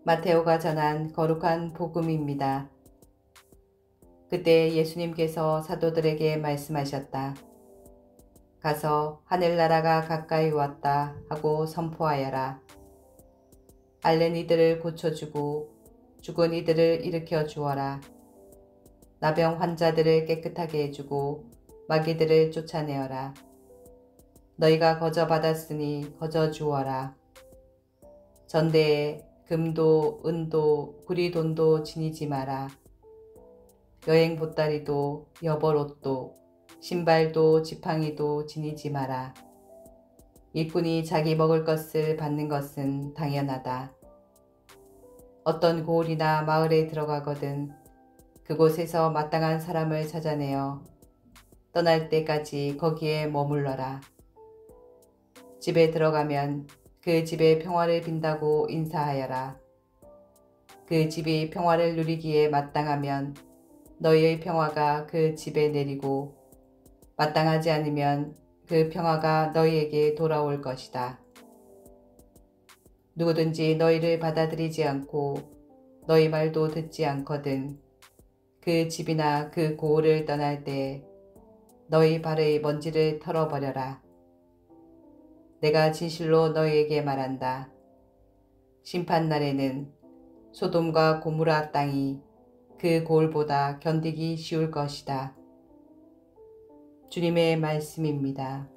마테오가 전한 거룩한 복음입니다. 그때 예수님께서 사도들에게 말씀하셨다. 가서 하늘나라가 가까이 왔다 하고 선포하여라. 앓는 이들을 고쳐주고 죽은 이들을 일으켜 주어라. 나병 환자들을 깨끗하게 해주고 마귀들을 쫓아내어라. 너희가 거저 받았으니 거저 주어라. 전대에 금도 은도 구리돈도 지니지 마라. 여행 보따리도 여벌옷도 신발도 지팡이도 지니지 마라. 일꾼이 자기 먹을 것을 받는 것은 당연하다. 어떤 고을이나 마을에 들어가거든 그곳에서 마땅한 사람을 찾아내어 떠날 때까지 거기에 머물러라. 집에 들어가면 그 집에 평화를 빈다고 인사하여라. 그 집이 평화를 누리기에 마땅하면 너희의 평화가 그 집에 내리고 마땅하지 않으면 그 평화가 너희에게 돌아올 것이다. 누구든지 너희를 받아들이지 않고 너희 말도 듣지 않거든 그 집이나 그 고을을 떠날 때 너희 발의 먼지를 털어버려라. 내가 진실로 너희에게 말한다. 심판날에는 소돔과 고무라 땅이 그 고을보다 견디기 쉬울 것이다. 주님의 말씀입니다.